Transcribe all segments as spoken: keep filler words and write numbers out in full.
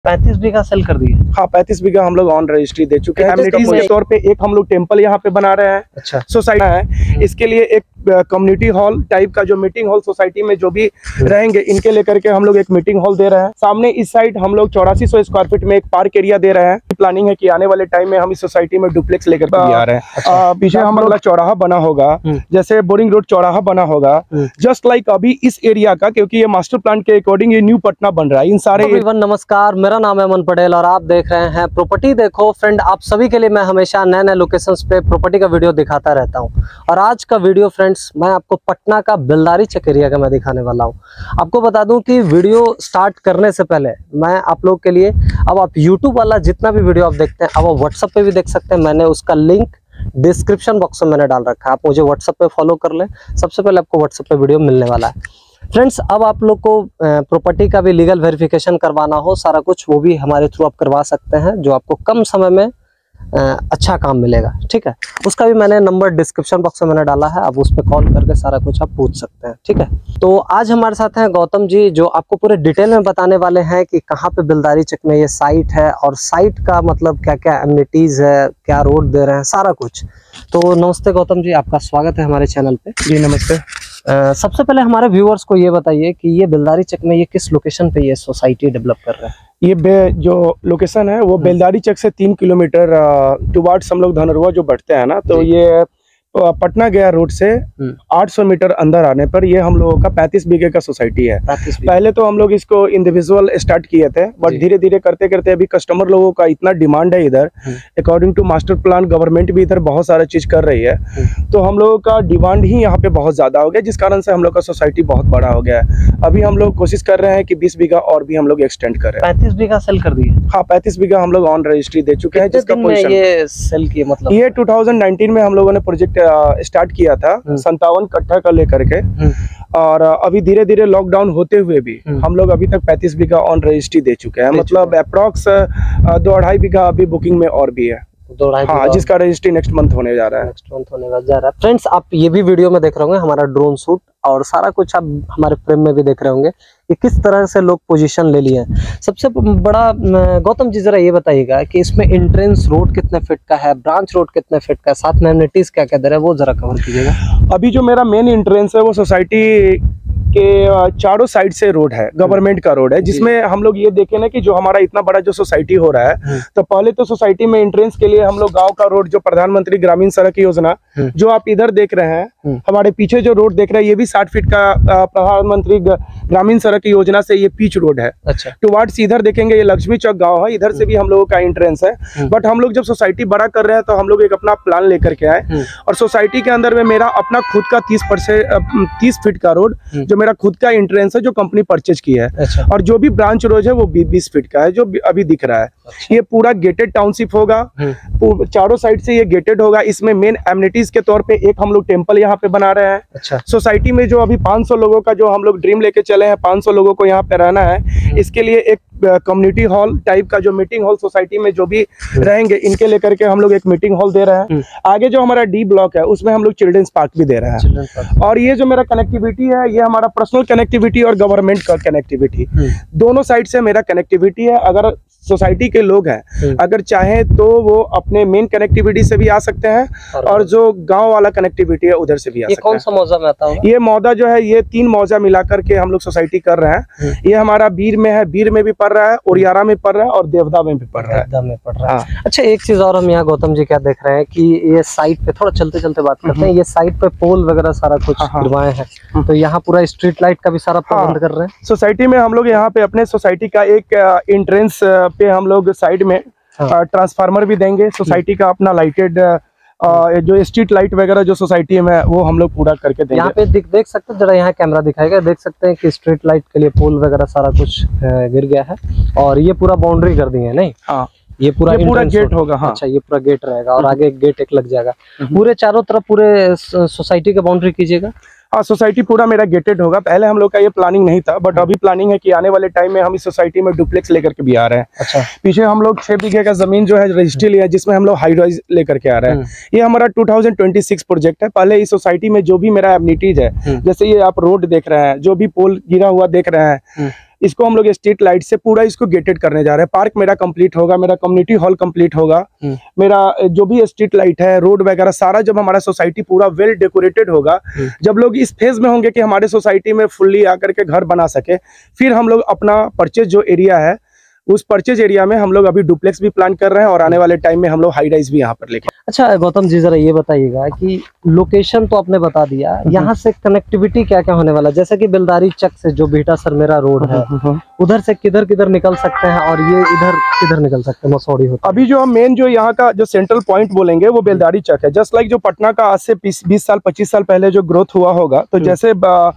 पैंतीस बीघा सेल कर दिए। हाँ, पैंतीस बीघा हम लोग ऑन रजिस्ट्री दे चुके हैं। एमिनिटीज के तौर पे एक हम लोग टेम्पल यहाँ पे बना रहे हैं। अच्छा। सोसाइटी है, इसके लिए एक कम्युनिटी हॉल टाइप का जो मीटिंग हॉल सोसाइटी में जो भी रहेंगे इनके लेकर के हम लोग एक मीटिंग हॉल दे रहे हैं। सामने इस साइड हम लोग चौरासी सौ स्क्वायर फीट में एक पार्क एरिया दे रहे हैं। प्लानिंग है कि आने वाले टाइम में हम इस सोसाइटी में डुप्लेक्स लेकर के आ रहे हैं। अच्छा। पीछे हम लोग चौराहा बना होगा, जैसे बोरिंग रोड चौराहा बना होगा, जस्ट लाइक अभी इस एरिया का, क्योंकि ये मास्टर प्लान के अकॉर्डिंग ये न्यू पटना बन रहा है। इन सारे नमस्कार, मेरा नाम है अमन पटेल और आप देख रहे हैं प्रॉपर्टी देखो। फ्रेंड, आप सभी के लिए मैं हमेशा नए नए लोकेशंस पे प्रॉपर्टी का वीडियो दिखाता रहता हूं और आज का वीडियो फ्रेंड्स मैं आपको पटना का बेलदारी चक एरिया का मैं दिखाने वाला हूं। आपको बता दूं कि वीडियो स्टार्ट करने से पहले मैं आप लोग के लिए, अब आप यूट्यूब वाला जितना भी वीडियो आप देखते हैं अब आप व्हाट्सएप पे भी देख सकते हैं। मैंने उसका लिंक डिस्क्रिप्शन बॉक्स में मैंने डाल रखा है, आप मुझे व्हाट्सएप पे फॉलो कर लें। सबसे पहले आपको व्हाट्सएप पे वीडियो मिलने वाला है। फ्रेंड्स, अब आप लोग को प्रॉपर्टी का भी लीगल वेरिफिकेशन करवाना हो, सारा कुछ वो भी हमारे थ्रू आप करवा सकते हैं, जो आपको कम समय में अच्छा काम मिलेगा। ठीक है, उसका भी मैंने नंबर डिस्क्रिप्शन बॉक्स में मैंने डाला है, आप उस पर कॉल करके सारा कुछ आप पूछ सकते हैं। ठीक है, तो आज हमारे साथ हैं गौतम जी, जो आपको पूरे डिटेल में बताने वाले हैं कि कहाँ पे बेलदारी चक में ये साइट है और साइट का मतलब क्या क्या एमिनिटीज है, क्या रोड दे रहे हैं, सारा कुछ। तो नमस्ते गौतम जी, आपका स्वागत है हमारे चैनल पे। जी नमस्ते। Uh, सबसे पहले हमारे व्यूअर्स को ये बताइए कि ये बेलदारी चक में ये किस लोकेशन पे ये सोसाइटी डेवलप कर रहा है। ये जो लोकेशन है वो बेलदारी चक से तीन किलोमीटर टुवार्ड्स हम लोग धनरुआ जो बढ़ते हैं ना, तो ये पटना गया रोड से आठ सौ मीटर अंदर आने पर ये हम लोगों का पैंतीस बीघे का सोसाइटी है। पहले तो हम लोग इसको इंडिविजुअल स्टार्ट किए थे, बट धीरे धीरे करते करते अभी कस्टमर लोगों का इतना डिमांड है इधर, according to master plan government भी इधर बहुत सारा चीज कर रही है, तो हम लोगों का डिमांड ही यहाँ पे बहुत ज्यादा हो गया, जिस कारण से हम लोग का सोसाइटी बहुत बड़ा हो गया है। अभी हम लोग कोशिश कर रहे हैं कि बीस बीघा और भी हम लोग एक्सटेंड करें। पैंतीस बीघा सेल कर दिए। हाँ, पैंतीस बीघा हम लोग ऑन रजिस्ट्री दे चुके हैं। जिसका पोजीशन ये सेल किया मतलब ये टू थाउजेंड नाइनटीन में हम लोगों ने प्रोजेक्ट स्टार्ट किया था संतावन कट्ठा का लेकर के, और अभी धीरे धीरे लॉकडाउन होते हुए भी हम लोग अभी तक पैंतीस बीघा ऑन रजिस्ट्री दे चुके हैं। मतलब अप्रॉक्स दो अढ़ाई बीघा अभी बुकिंग में और भी है। हाँ, जिसका रजिस्ट्री नेक्स्ट मंथ होने जा रहा है। नेक्स्ट मंथ होने जा रहा है। फ्रेंड्स, आप ये भी वीडियो में देख रहे होंगे हमारा ड्रोन शूट और सारा कुछ आप हमारे फ्रेम में भी देख रहे होंगे कि किस तरह से लोग पोजीशन ले लिए हैं। सबसे बड़ा गौतम जी जरा ये बताइएगा कि इसमें एंट्रेंस रोड कितने फीट का है, ब्रांच रोड कितने फीट का है, साथ में एमिनिटीज क्या क्या दे रहा है, वो जरा कवर कीजिएगा। अभी जो मेरा मेन एंट्रेंस है वो सोसाइटी के चारों साइड से रोड है, गवर्नमेंट का रोड है, जिसमें हम लोग ये देखें ना कि जो हमारा इतना बड़ा जो सोसाइटी हो रहा है, तो पहले तो सोसाइटी में एंट्रेंस के लिए हम लोग गांव का रोड, जो प्रधानमंत्री ग्रामीण सड़क योजना जो आप इधर देख रहे हैं, हमारे पीछे जो रोड देख रहे हैं, ये भी साठ फीट का प्रधानमंत्री ग्रामीण सड़क योजना से ये पिच रोड है। अच्छा। टुवार्ड्स इधर देखेंगे ये लक्ष्मी चौक गाँव है, इधर से भी हम लोगों का एंट्रेंस है। बट हम लोग जब सोसाइटी बड़ा कर रहे हैं तो हम लोग एक अपना प्लान लेकर के आए, और सोसाइटी के अंदर में मेरा अपना खुद का तीस परसेंट तीस फीट का रोड जो मेरा खुद का एंट्रेंस है, जो कंपनी परचेज की है। अच्छा। और जो भी ब्रांच रोड है वो बीस फीट का है, जो अभी दिख रहा है। अच्छा। ये पूरा गेटेड टाउनशिप होगा, चारों साइड से ये गेटेड होगा। इसमें मेन एमिनिटीज के तौर पे एक हम लोग टेम्पल यहाँ पे बना रहे हैं। अच्छा। सोसाइटी में जो अभी पाँच सौ लोगों का जो हम लोग ड्रीम लेके चले हैं, पाँच सौ लोगों को यहाँ पे रहना है, इसके लिए एक कम्युनिटी हॉल टाइप का जो मीटिंग हॉल सोसाइटी में जो भी रहेंगे इनके लेकर के हम लोग एक मीटिंग हॉल दे रहे हैं। आगे जो हमारा डी ब्लॉक है उसमें हम लोग चिल्ड्रंस पार्क भी दे रहे हैं। और ये जो मेरा कनेक्टिविटी है, ये हमारा पर्सनल कनेक्टिविटी और गवर्नमेंट का कनेक्टिविटी, दोनों साइड से मेरा कनेक्टिविटी है। अगर सोसाइटी के लोग हैं, अगर चाहें तो वो अपने मेन कनेक्टिविटी से भी आ सकते हैं, और जो गांव वाला कनेक्टिविटी है उधर से भी आ सकते हैं। कौन सा मौजा में आता है? ये मौजा जो है, ये तीन मौजा मिलाकर के हम लोग सोसाइटी कर रहे हैं। ये हमारा बीर में है, बीर में भी पड़ रहा है, ओरियारा में पड़ रहा है और देवदा में भी पड़ रहा है। देवदा में पड़ रहा है। अच्छा, एक चीज और हम यहाँ गौतम जी क्या देख रहे हैं कि ये साइट पे थोड़ा चलते चलते बात करते हैं, ये साइट पे पोल वगैरह सारा कुछ गिरवाए हैं, तो यहाँ पूरा स्ट्रीट लाइट का भी सारा प्रबंध कर रहे हैं। सोसाइटी में हम लोग यहाँ पे अपने सोसाइटी का एक एंट्रेंस पे हम लोग साइड में ट्रांसफार्मर भी देंगे। सोसाइटी का अपना लाइटेड जो स्ट्रीट लाइट वगैरह जो सोसाइटी में वो हम लोग पूरा करके देंगे। यहाँ पे देख देख सकते हैं, जरा यहाँ कैमरा दिखाएगा, देख सकते हैं कि स्ट्रीट लाइट के लिए पोल वगैरह सारा कुछ गिर गया है, और ये पूरा बाउंड्री कर दी है। नहीं, हाँ, ये पूरा ये पूरा गेट होगा। हाँ। अच्छा, ये पूरा गेट रहेगा और आगे एक गेट एक लग जाएगा। पूरे चारों तरफ पूरे सोसाइटी का बाउंड्री कीजिएगा। हाँ, सोसाइटी पूरा मेरा गेटेड होगा। पहले हम लोग का ये प्लानिंग नहीं था, बट अभी प्लानिंग है कि आने वाले टाइम में हम इस सोसाइटी में डुप्लेक्स लेकर के भी आ रहे हैं। अच्छा। पीछे हम लोग छह बीघे का जमीन जो है रजिस्ट्री लिया है, जिसमें हम लोग हाई राइज लेकर के आ रहे हैं। ये हमारा two thousand twenty six project है। पहले इस सोसाइटी में जो भी मेरा एमिनिटीज है, जैसे ये आप रोड देख रहे हैं, जो भी पोल गिरा हुआ देख रहे हैं, इसको हम लोग स्ट्रीट लाइट से पूरा इसको गेटेड करने जा रहे हैं। पार्क मेरा कंप्लीट होगा, मेरा कम्युनिटी हॉल कंप्लीट होगा, मेरा जो भी स्ट्रीट लाइट है, रोड वगैरह सारा, जब हमारा सोसाइटी पूरा वेल डेकोरेटेड होगा, जब लोग इस फेज में होंगे कि हमारे सोसाइटी में फुल्ली आकर के घर बना सके, फिर हम लोग अपना परचेज जो एरिया है उस परचेज एरिया में हम लोग अभी डुप्लेक्स भी प्लान कर रहे हैं और आने वाले टाइम में हम लोग हाई राइज भी यहाँ पर लेके। अच्छा गौतम जी, जरा ये बताइएगा कि लोकेशन तो आपने बता दिया, यहाँ से कनेक्टिविटी क्या क्या होने वाला, जैसे कि बेलदारी चक से जो बीटा सरमेरा रोड है उधर से किधर किधर निकल सकते हैं और ये इधर किधर निकल सकते हैं मसौड़ी होते हैं? अभी जो हम मेन जो यहाँ का जो सेंट्रल पॉइंट बोलेंगे वो बेलदारी चक है। जस्ट लाइक जो पटना का आज से बीस साल पच्चीस साल पहले जो ग्रोथ हुआ होगा, तो जैसे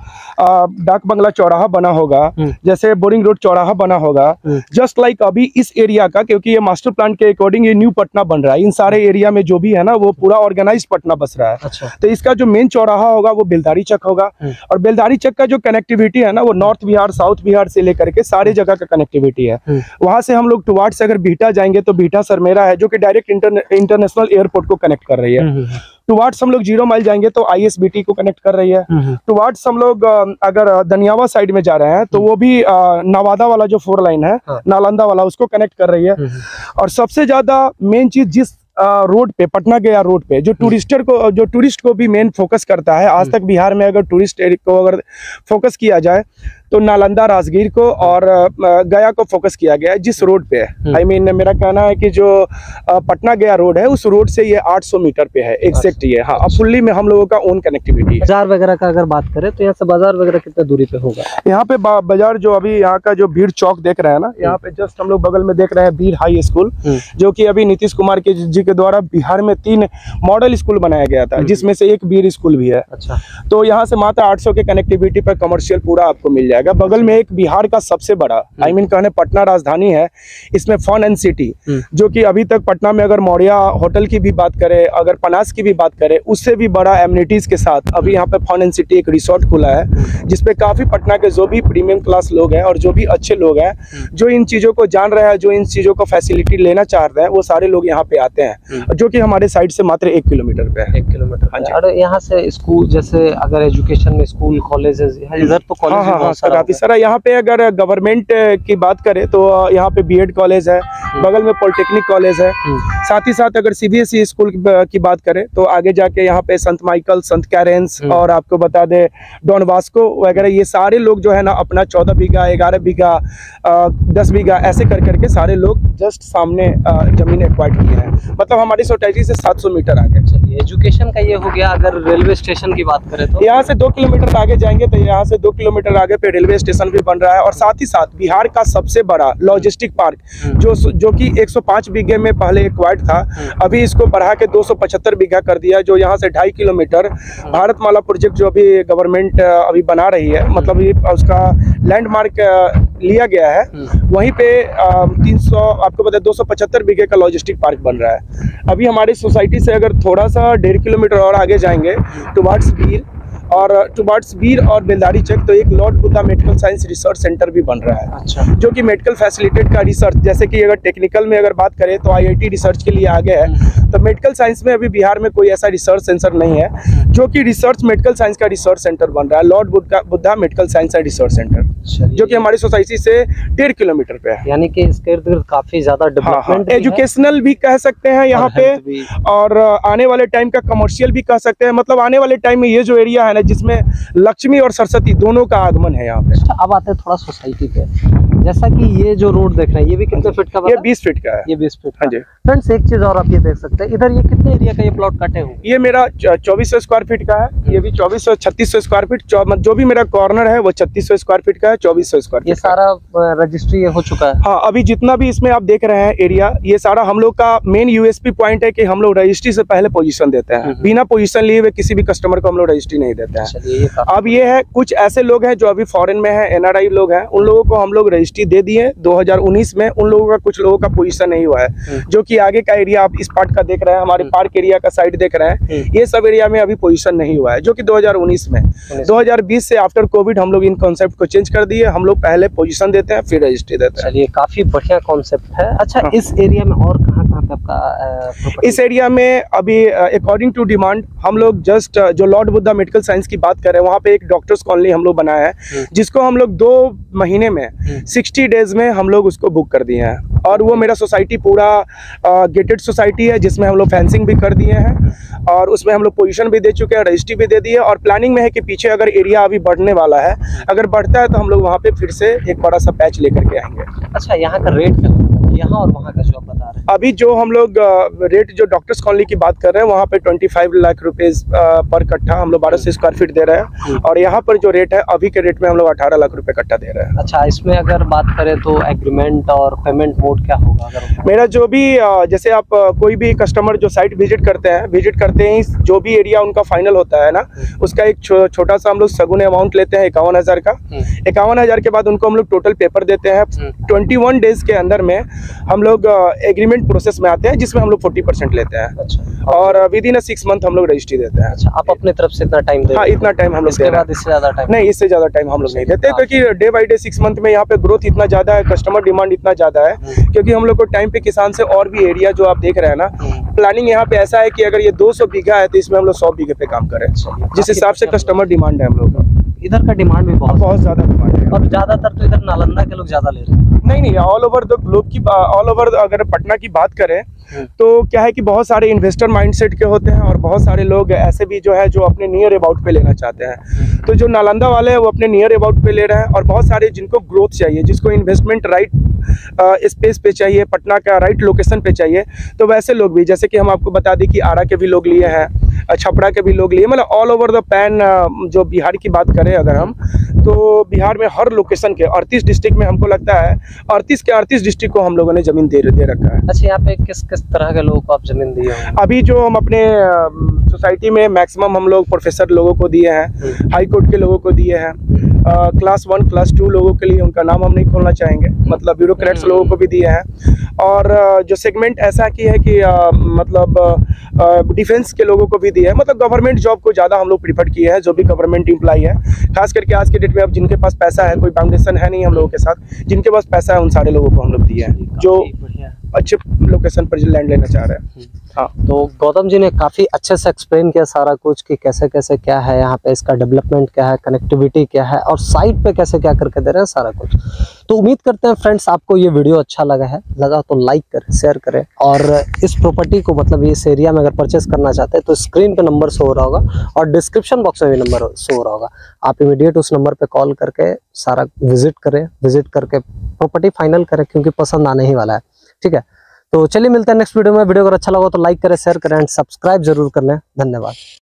डाक बंगला चौराहा बना होगा, जैसे बोरिंग रोड चौराहा बना होगा, जस्ट लाइक अभी इस एरिया का, क्योंकि ये मास्टर प्लान के अकॉर्डिंग ये न्यू पटना बन रहा है, इन सारे एरिया में जो भी है ना वो पूरा ऑर्गेनाइज्ड पटना बस रहा है। अच्छा। तो इसका जो मेन चौराहा होगा वो बेलदारी चक होगा, और बेलदारी चक का जो कनेक्टिविटी है ना वो नॉर्थ बिहार साउथ बिहार से लेकर के सारे जगह का कनेक्टिविटी है। वहां से हम लोग टुवार्ड्स अगर बीटा जाएंगे तो बीटा सरमेरा है जो कि डायरेक्ट इंटरनेशनल एयरपोर्ट को कनेक्ट कर रही है। टुवार्ड्स हम लोग जीरो माइल जाएंगे तो आईएसबीटी को कनेक्ट कर रही है। टुवार्ड्स हम लोग अगर दनियावा साइड में जा रहे हैं तो वो भी नवादा वाला जो फोर लाइन है, नालंदा वाला, उसको कनेक्ट कर रही है। और सबसे ज्यादा मेन चीज जिस रोड पे, पटना गया रोड पे, जो टूरिस्टर को जो टूरिस्ट को भी मेन फोकस करता है, आज तक बिहार में अगर टूरिस्ट को अगर फोकस किया जाए तो नालंदा राजगीर को और गया को फोकस किया गया है जिस रोड पे है। आई मीन मेरा कहना है कि जो पटना गया रोड है उस रोड से ये आठ सौ मीटर पे है एग्जैक्ट ये। हाँ, अब फुल्ली में हम लोगों का ओन कनेक्टिविटी है। बाजार वगैरह का अगर बात करें तो यहाँ से बाजार वगैरह कितने दूरी पे होगा? यहाँ पे बाजार जो अभी यहाँ का जो भीड़ चौक देख रहे हैं ना, यहाँ पे जस्ट हम लोग बगल में देख रहे हैं भीड़ हाई स्कूल, जो कि अभी नीतीश कुमार के जी के द्वारा बिहार में तीन मॉडल स्कूल बनाया गया था, जिसमें से एक वीर स्कूल भी है। अच्छा। तो यहाँ से मात्र आठ सौ के कनेक्टिविटी पर कमर्शियल पूरा आपको मिल जाएगा। बगल में एक बिहार का सबसे बड़ा, आई मीन कहने पटना राजधानी है, इसमें फन एंड सिटी, जो कि अभी तक पटना में अगर मौर्य होटल की भी बात करें, अगर पनास की भी बात करें, उससे भी बड़ा एमिनिटीज के साथ अभी यहाँ पे फन एंड सिटी एक रिसोर्ट खुला है, जिसपे काफी पटना के जो भी प्रीमियम क्लास लोग हैं और जो भी अच्छे लोग हैं, जो इन चीजों को जान रहे हैं, जो इन चीजों को फैसिलिटी लेना चाह रहे हैं, वो सारे लोग यहाँ पे आते हैं, जो कि हमारे साइड से मात्र एक किलोमीटर पे है। एक किलोमीटर। हाँ जी। और यहाँ से स्कूल, जैसे अगर एजुकेशन में स्कूल कॉलेजेस, इधर तो कॉलेज हाँ, हाँ, काफी सारा यहाँ पे अगर गवर्नमेंट की बात करें तो यहाँ पे बीएड कॉलेज है, बगल में पॉलिटेक्निक कॉलेज है, साथ ही साथ अगर सीबीएसई स्कूल की बात करें तो आगे जाके यहाँ पे संत माइकल, संत कैरेंस और आपको बता दे डॉन वास्को वगैरह, ये सारे लोग जो है ना अपना चौदह बीघा ग्यारह बीघा दस बीघा ऐसे कर करके सारे लोग जस्ट सामने जमीन एक्वायर्ड किए हैं। मतलब हमारी सोसाइटी से सात सौ मीटर आगे। चलिए, एजुकेशन का ये हो गया। अगर रेलवे स्टेशन की बात करें तो यहाँ से दो किलोमीटर आगे जाएंगे तो यहाँ से दो किलोमीटर आगे पे रेलवे स्टेशन भी बन रहा है, और साथ ही साथ बिहार का सबसे बड़ा लॉजिस्टिक पार्क जो जो कि एक सौ पाँच बीघे में पहले एक्वायर्ड था, अभी इसको बढ़ा के दो सौ पचहत्तर बीघा कर दिया, जो यहाँ से ढाई किलोमीटर भारतमाला प्रोजेक्ट जो अभी गवर्नमेंट अभी बना रही है, मतलब ये उसका लैंडमार्क लिया गया है, वहीं पे तीन सौ आपको बता दो सौ पचहत्तर बीघे का लॉजिस्टिक पार्क बन रहा है। अभी हमारी सोसाइटी से अगर थोड़ा सा डेढ़ किलोमीटर और आगे जाएंगे टुवार्ड्स वीर और टुवार्ड्स वीर और बेलदारी चक, तो एक lord Buddha medical science research centre भी बन रहा है। अच्छा। जो कि मेडिकल फैसिलिटेट का रिसर्च, जैसे कि अगर टेक्निकल में अगर बात करें तो आईआईटी रिसर्च के लिए आगे है, तो मेडिकल साइंस में अभी बिहार में कोई ऐसा रिसर्च सेंटर नहीं है, जो कि रिसर्च मेडिकल साइंस का रिसर्च सेंटर बन रहा है, lord Buddha Buddha medical science and research centre, जो कि हमारी सोसाइटी से डेढ़ किलोमीटर पे है। यानी कि इसके इर्द गिर्द काफी ज्यादा डेवलपमेंट, एजुकेशनल भी कह सकते हैं यहाँ पे, और आने वाले टाइम का कमर्शियल भी कह सकते हैं। मतलब आने वाले टाइम में ये जो एरिया है ना, जिसमें लक्ष्मी और सरस्वती दोनों का आगमन है यहाँ पे। अब आते हैं थोड़ा सोसाइटी पे, जैसा कि ये जो रोड देख रहे हैं ये भी कितने फीट का? ये बीस फीट का है। ये बीस फीट। हाँ जी। फ्रेंड्स, एक चीज और आप ये देख सकते हैं, इधर ये कितने एरिया का ये प्लॉट कटे हुए? ये मेरा चौबीस सौ स्क्वायर फीट का है, ये भी चौबीस सौ छत्तीस सौ स्क्वायर फीट, जो भी मेरा कॉर्नर है वो छत्तीस सौ स्क्वायर फीट का है, चौबीस सौ स्क्वायर। ये सारा रजिस्ट्री हो चुका है? हाँ, अभी जितना भी इसमें आप देख रहे हैं एरिया, ये सारा हम लोग का मेन यूएसपी पॉइंट है कि हम लोग रजिस्ट्री से पहले पोजीशन देते हैं, बिना पोजीशन लिए हुए किसी भी कस्टमर को हम लोग रजिस्ट्री नहीं देते हैं। अब ये है कुछ ऐसे लोग हैं जो अभी फॉरेन में है, एनआरआई लोग हैं, उन लोगों को हम लोग रजिस्ट्री दे दिए दो हज़ार उन्नीस में, उन लोगों का कुछ लोगों का पोजीशन नहीं हुआ है, जो कि आगे का एरिया आप इस पार्ट का देख रहे हैं, हमारे पार्क एरिया का साइड देख रहे हैं, ये सब एरिया में अभी पोजीशन नहीं हुआ है, जो कि दो हज़ार उन्नीस में। दो हज़ार बीस से आफ्टर कोविड हम लोग इन कॉन्सेप्ट को चेंज कर दिए, हम लोग पहले पोजीशन देते हैं फिर रजिस्ट्री देते हैं। चलिए, काफी बढ़िया कॉन्सेप्ट है। अच्छा, इस एरिया में और कहाँ कहाँ पे आपका property? इस एरिया में अभी अकॉर्डिंग टू डिमांड हम लोग जस्ट जो लॉर्ड बुद्धा मेडिकल साइंस की बात कर रहे हैं, वहाँ पे एक डॉक्टर्स कॉलोनी हम लोग बनाया है, जिसको हम लोग दो महीने में सिक्सटी डेज में हम लोग उसको बुक कर दिए हैं। और वो मेरा सोसाइटी पूरा गेटेड सोसाइटी है, जिसमें हम लोग फेंसिंग भी कर दिए हैं और उसमें हम लोग पोजीशन भी दे चुके हैं, रजिस्ट्री भी दे दी है। और प्लानिंग में है कि पीछे अगर एरिया अभी बढ़ने वाला है, अगर बढ़ता है तो हम लोग वहाँ पे फिर से एक बड़ा सा पैच लेकर के आएंगे। अच्छा, यहाँ का रेट क्या होगा यहाँ और वहाँ का जो आप बता रहे हैं? अभी जो हम लोग रेट जो डॉक्टर्स कॉलोनी की बात कर रहे हैं, वहाँ पे पच्चीस लाख रुपीस पर कट्ठा हम लोग बारह सौ स्क्वायर फीट दे रहे हैं। और यहाँ पर जो रेट है अभी के रेट में हम लोग अठारह लाख रुपए कट्ठा दे रहे हैं। अच्छा, इसमें अगर बात करें तो एग्रीमेंट और पेमेंट मोड क्या होगा? अगर मेरा जो भी जैसे आप कोई भी कस्टमर जो साइट विजिट करते हैं विजिट करते हैं जो भी एरिया उनका फाइनल होता है ना, उसका एक छो, छोटा सा हम लोग सगुन अमाउंट लेते हैं इक्यावन हजार का। इक्यावन हजार के बाद उनको हम लोग टोटल पेपर देते हैं। ट्वेंटी वन डेज के अंदर में हम लोग एग्रीमेंट प्रोसेस में आते हैं, जिसमें हम लोग फोर्टी परसेंट लेते हैं। अच्छा, और विद इन सिक्स मंथ हम लोग रजिस्ट्री देते हैं। अच्छा, आप अपने तरफ से इतना टाइम दे? हाँ, इतना टाइम हम लोग इसके बाद इससे ज्यादा टाइम नहीं, इससे ज्यादा टाइम हम लोग नहीं देते, क्योंकि day by day six month में यहाँ पे ग्रोथ इतना ज्यादा है, कस्टमर डिमांड इतना ज्यादा है, क्योंकि हम लोग को टाइम पे किसान से और भी एरिया जो आप देख रहे हैं ना, प्लानिंग यहाँ पे ऐसा है कि अगर ये दो सौ बीघा है तो इसमें हम लोग सौ बीघे पे काम करें, जिस हिसाब से कस्टमर डिमांड है हम लोग का। इधर का डिमांड भी बहुत बहुत ज्यादा डिमांड है और ज्यादातर तो इधर नालंदा के लोग ज्यादा ले रहे हैं। नहीं नहीं, ऑल ओवर द ग्लोब की ऑल ओवर अगर पटना की बात करें तो क्या है कि बहुत सारे इन्वेस्टर माइंडसेट के होते हैं और बहुत सारे लोग ऐसे भी जो है जो अपने नियर अबाउट पे लेना चाहते हैं। तो जो नालंदा वाले हैं वो अपने नियर अबाउट पे ले रहे हैं, और बहुत सारे जिनको ग्रोथ चाहिए, जिसको इन्वेस्टमेंट राइट स्पेस पे चाहिए, पटना का राइट लोकेशन पे चाहिए, तो वैसे लोग भी, जैसे कि हम आपको बता दें कि आरा के भी लोग लिए हैं, छपरा के भी लोग लिए, मतलब ऑल ओवर द पैन। जो बिहार की बात करें अगर हम, तो बिहार में हर लोकेशन के अड़तीस डिस्ट्रिक्ट में हमको लगता है अड़तीस के अड़तीस डिस्ट्रिक्ट को हम लोगों ने जमीन दे दे रखा है। अच्छा, यहाँ पे किस किस तरह के लोगों को आप जमीन दिए हैं? अभी जो हम अपने सोसाइटी में मैक्सिमम हम लोग प्रोफेसर लोगों को दिए हैं, हाई कोर्ट के लोगों को दिए हैं, क्लास वन क्लास टू लोगों के लिए, उनका नाम हम नहीं खोलना चाहेंगे, मतलब ब्यूरोक्रेट्स लोगों को भी दिए हैं। और जो सेगमेंट ऐसा की है कि आ, मतलब डिफेंस के लोगों को भी दिए हैं, मतलब गवर्नमेंट जॉब को ज़्यादा हम लोग प्रीफर किए हैं, जो भी गवर्नमेंट एम्प्लॉई है, खास करके आज के डेट में। अब जिनके पास पैसा है, कोई फाउंडेशन है नहीं हम लोगों के साथ, जिनके पास पैसा है उन सारे लोगों को हम लोग दिए हैं जो अच्छे लोकेशन पर लैंड लेना चाह रहे हैं। हाँ, तो गौतम जी ने काफ़ी अच्छे से एक्सप्लेन किया सारा कुछ कि कैसे कैसे क्या है यहाँ पे, इसका डेवलपमेंट क्या है, कनेक्टिविटी क्या है और साइट पे कैसे क्या करके दे रहे हैं सारा कुछ। तो उम्मीद करते हैं फ्रेंड्स आपको ये वीडियो अच्छा लगा है, लगा तो लाइक करें, शेयर करें, और इस प्रॉपर्टी को मतलब इस एरिया में अगर परचेस करना चाहते हैं तो स्क्रीन पे नंबर शो हो रहा होगा और डिस्क्रिप्शन बॉक्स में भी नंबर शो हो रहा होगा। आप इमीडिएट उस नंबर पर कॉल करके सारा विजिट करें, विजिट करके प्रॉपर्टी फाइनल करें, क्योंकि पसंद आने ही वाला है। ठीक है, तो चलिए मिलते हैं नेक्स्ट वीडियो में। वीडियो अगर अच्छा लगा तो लाइक करें, शेयर करें एंड सब्सक्राइब जरूर कर लें। धन्यवाद।